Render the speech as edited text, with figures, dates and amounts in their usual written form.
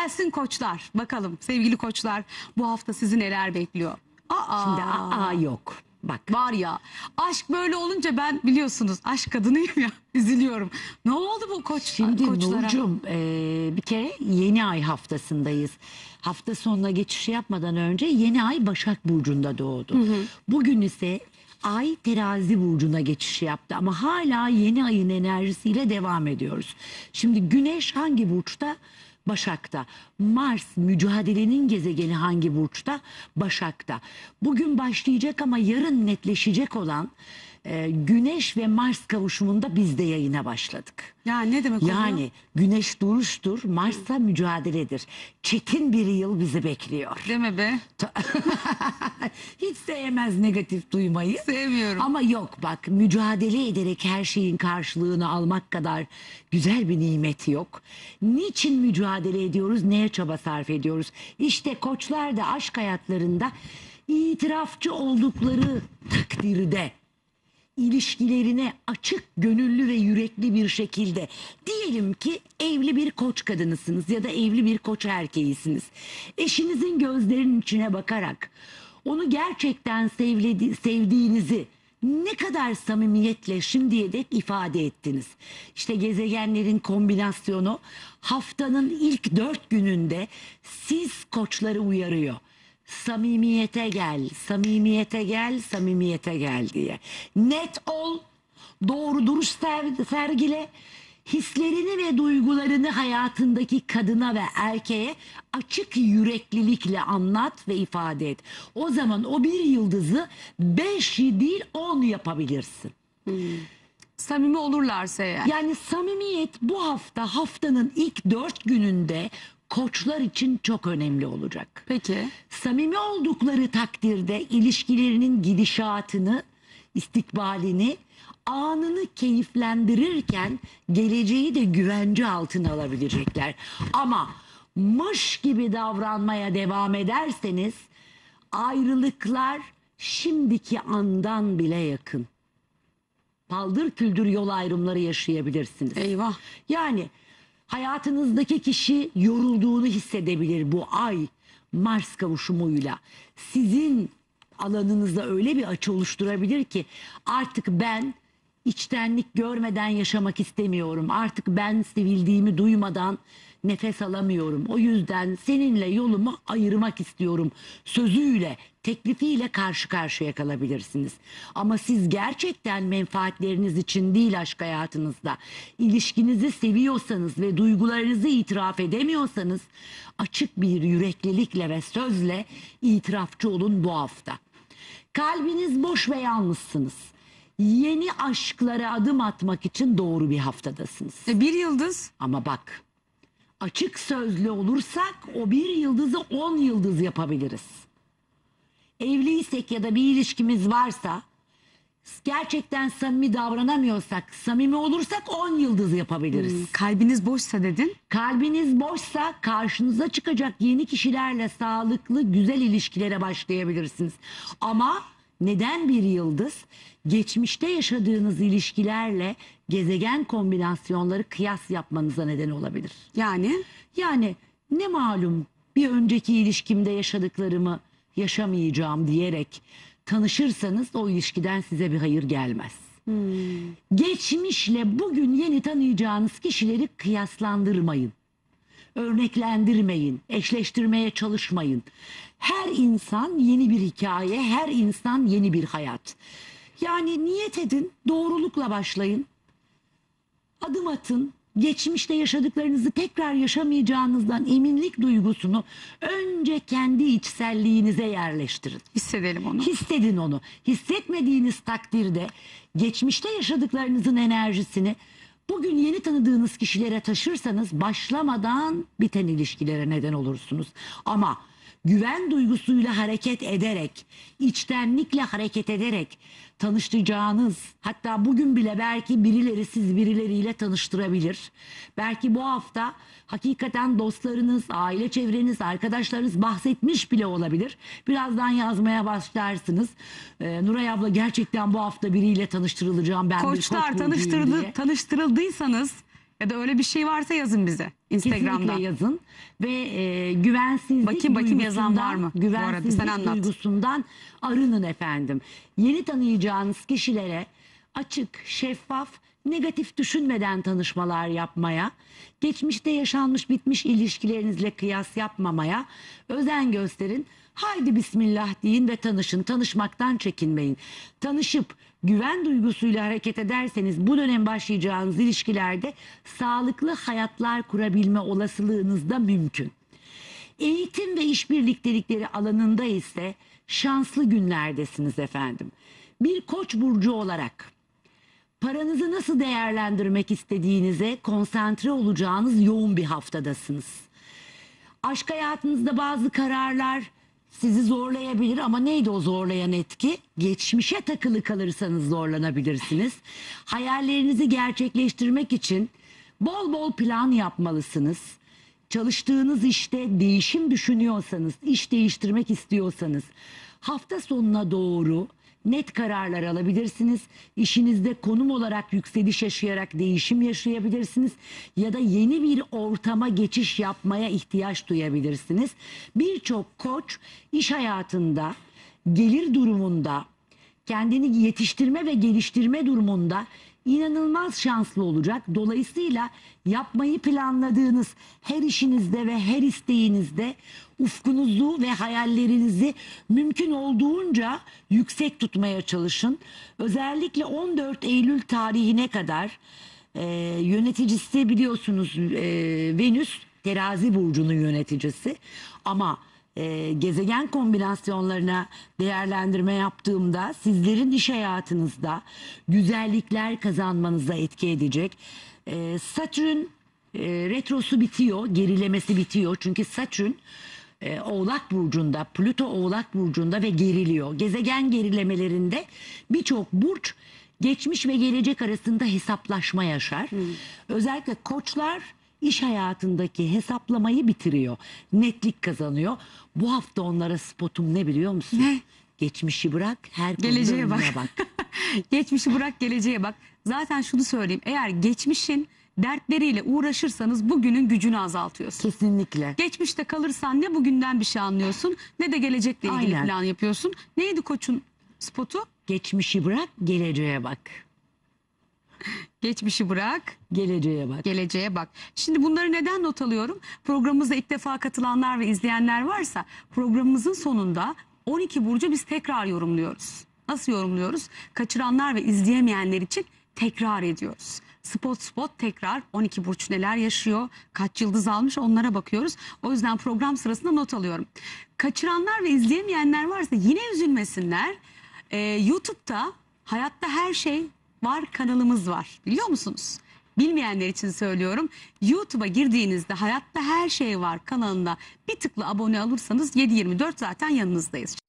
Gelsin koçlar. Bakalım sevgili koçlar, bu hafta sizi neler bekliyor? Şimdi yok. Bak. Var ya, aşk böyle olunca ben biliyorsunuz aşk kadınıyım ya, üzülüyorum. Ne oldu bu Şimdi koçlara? Nurcuğum, bir kere yeni ay haftasındayız. Hafta sonuna geçiş yapmadan önce yeni ay Başak Burcu'nda doğdu. Bugün ise ay Terazi Burcu'na geçiş yaptı ama hala yeni ayın enerjisiyle devam ediyoruz. Şimdi Güneş hangi burçta? Başak'ta. Mars mücadelenin gezegeni hangi burçta? Başak'ta. Bugün başlayacak ama yarın netleşecek olan Güneş ve Mars kavuşumunda biz de yayına başladık. Ya ne demek oluyor? Yani Güneş duruştur, Mars'ta mücadeledir. Çetin bir yıl bizi bekliyor. Deme be. Hiç sevmez negatif duymayı. Sevmiyorum. Ama yok bak, mücadele ederek her şeyin karşılığını almak kadar güzel bir nimet yok. Niçin mücadele ediyoruz? Neye çaba sarf ediyoruz? İşte koçlar da aşk hayatlarında itirafçı oldukları takdirde ilişkilerine açık, gönüllü ve yürekli bir şekilde, diyelim ki evli bir koç kadınısınız ya da evli bir koç erkeğisiniz. Eşinizin gözlerinin içine bakarak onu gerçekten sevdiğinizi ne kadar samimiyetle şimdiye dek ifade ettiniz. İşte gezegenlerin kombinasyonu haftanın ilk 4 gününde siz koçları uyarıyor. Samimiyete gel, samimiyete gel, samimiyete gel diye. Net ol, doğru duruş sergile, hislerini ve duygularını hayatındaki kadına ve erkeğe açık yüreklilikle anlat ve ifade et. O zaman o bir yıldızı 5 değil 10 yapabilirsin. Samimi olurlarsa eğer. Yani samimiyet bu hafta, haftanın ilk 4 gününde koçlar için çok önemli olacak. Peki. Samimi oldukları takdirde ilişkilerinin gidişatını, istikbalini, anını keyiflendirirken geleceği de güvence altına alabilecekler. Ama mış gibi davranmaya devam ederseniz ayrılıklar şimdiki andan bile yakın. Paldır küldür yol ayrımları yaşayabilirsiniz. Eyvah. Yani hayatınızdaki kişi yorulduğunu hissedebilir bu ay Mars kavuşumuyla. Sizin alanınızda öyle bir açı oluşturabilir ki artık ben içtenlik görmeden yaşamak istemiyorum. Artık ben sevildiğimi duymadan nefes alamıyorum. O yüzden seninle yolumu ayırmak istiyorum sözüyle, teklifiyle karşı karşıya kalabilirsiniz. Ama siz gerçekten menfaatleriniz için değil aşk hayatınızda, ilişkinizi seviyorsanız ve duygularınızı itiraf edemiyorsanız açık bir yüreklilikle ve sözle itirafçı olun bu hafta. Kalbiniz boş ve yalnızsınız. Yeni aşklara adım atmak için doğru bir haftadasınız. Bir yıldız. Ama bak, açık sözlü olursak o bir yıldızı 10 yıldız yapabiliriz. Evliysek ya da bir ilişkimiz varsa, gerçekten samimi davranamıyorsak, samimi olursak 10 yıldız yapabiliriz. Kalbiniz boşsa dedin. Kalbiniz boşsa karşınıza çıkacak yeni kişilerle sağlıklı, güzel ilişkilere başlayabilirsiniz. Ama neden bir yıldız? Geçmişte yaşadığınız ilişkilerle gezegen kombinasyonları kıyas yapmanıza neden olabilir. Yani ne malum bir önceki ilişkimde yaşadıklarımı yaşamayacağım diyerek tanışırsanız o ilişkiden size bir hayır gelmez. Geçmişle bugün yeni tanıyacağınız kişileri kıyaslandırmayın. Örneklendirmeyin, eşleştirmeye çalışmayın. Her insan yeni bir hikaye, her insan yeni bir hayat. Yani niyet edin, doğrulukla başlayın. Adım atın, geçmişte yaşadıklarınızı tekrar yaşamayacağınızdan eminlik duygusunu önce kendi içselliğinize yerleştirin. Hissedelim onu. Hissedin onu. Hissetmediğiniz takdirde geçmişte yaşadıklarınızın enerjisini bugün yeni tanıdığınız kişilere taşırsanız başlamadan biten ilişkilere neden olursunuz. Ama güven duygusuyla hareket ederek, içtenlikle hareket ederek tanıştıracağınız, hatta bugün bile belki birileri siz birileriyle tanıştırabilir. Belki bu hafta hakikaten dostlarınız, aile çevreniz, arkadaşlarınız bahsetmiş bile olabilir. Birazdan yazmaya başlarsınız. Nuray abla gerçekten bu hafta biriyle tanıştırılacağım. Ben Koçlar bir koç burcuyum diye. tanıştırıldıysanız Ya da öyle bir şey varsa yazın bize Instagram'dan. Kesinlikle yazın ve güvensizlik Bakayım yazan var mı? Bu arada sen Güvensizlik anlat. duygusundan arının efendim. Yeni tanıyacağınız kişilere açık, şeffaf, negatif düşünmeden tanışmalar yapmaya, geçmişte yaşanmış bitmiş ilişkilerinizle kıyas yapmamaya özen gösterin. Haydi bismillah deyin ve tanışın. Tanışmaktan çekinmeyin. Tanışıp güven duygusuyla hareket ederseniz bu dönem başlayacağınız ilişkilerde sağlıklı hayatlar kurabilme olasılığınız da mümkün. Eğitim ve işbirliktelikleri alanında ise şanslı günlerdesiniz efendim. Bir Koç burcu olarak paranızı nasıl değerlendirmek istediğinize konsantre olacağınız yoğun bir haftadasınız. Aşk hayatınızda bazı kararlar sizi zorlayabilir ama neydi o zorlayan etki? Geçmişe takılı kalırsanız zorlanabilirsiniz. Hayallerinizi gerçekleştirmek için bol bol plan yapmalısınız. Çalıştığınız işte değişim düşünüyorsanız, iş değiştirmek istiyorsanız hafta sonuna doğru net kararlar alabilirsiniz. İşinizde konum olarak yükseliş yaşayarak değişim yaşayabilirsiniz. Ya da yeni bir ortama geçiş yapmaya ihtiyaç duyabilirsiniz. Birçok koç iş hayatında, gelir durumunda, kendini yetiştirme ve geliştirme durumunda inanılmaz şanslı olacak. Dolayısıyla yapmayı planladığınız her işinizde ve her isteğinizde ufkunuzu ve hayallerinizi mümkün olduğunca yüksek tutmaya çalışın. Özellikle 14 Eylül tarihine kadar yöneticisi biliyorsunuz Venüs Terazi burcunun yöneticisi ama gezegen kombinasyonlarına değerlendirme yaptığımda sizlerin iş hayatınızda güzellikler kazanmanıza etki edecek. Satürn retrosu bitiyor, gerilemesi bitiyor. Çünkü Satürn Oğlak burcunda, Plüto Oğlak burcunda ve geriliyor. Gezegen gerilemelerinde birçok burç geçmiş ve gelecek arasında hesaplaşma yaşar. Özellikle koçlar iş hayatındaki hesaplamayı bitiriyor. Netlik kazanıyor. Bu hafta onlara spotum ne biliyor musun? Ne? Geçmişi bırak, her konuda Geleceğe bak. önüne bak. Geçmişi bırak, geleceğe bak. Zaten şunu söyleyeyim. Eğer geçmişin dertleriyle uğraşırsanız bugünün gücünü azaltıyorsun. Kesinlikle. Geçmişte kalırsan ne bugünden bir şey anlıyorsun ne de gelecekle ilgili Aynen. plan yapıyorsun. Neydi koçun spotu? Geçmişi bırak, geleceğe bak. Geçmişi bırak, Geleceğe bak. geleceğe bak. Şimdi bunları neden not alıyorum? Programımıza ilk defa katılanlar ve izleyenler varsa programımızın sonunda 12 burcu biz tekrar yorumluyoruz. Nasıl yorumluyoruz? Kaçıranlar ve izleyemeyenler için tekrar ediyoruz. Spot spot tekrar 12 burç neler yaşıyor, kaç yıldız almış onlara bakıyoruz. O yüzden program sırasında not alıyorum. Kaçıranlar ve izleyemeyenler varsa yine üzülmesinler. YouTube'da Hayatta Her Şey Var kanalımız var, biliyor musunuz? Bilmeyenler için söylüyorum. YouTube'a girdiğinizde Hayatta Her Şey Var kanalında bir tıkla abone olursanız 7/24 zaten yanınızdayız.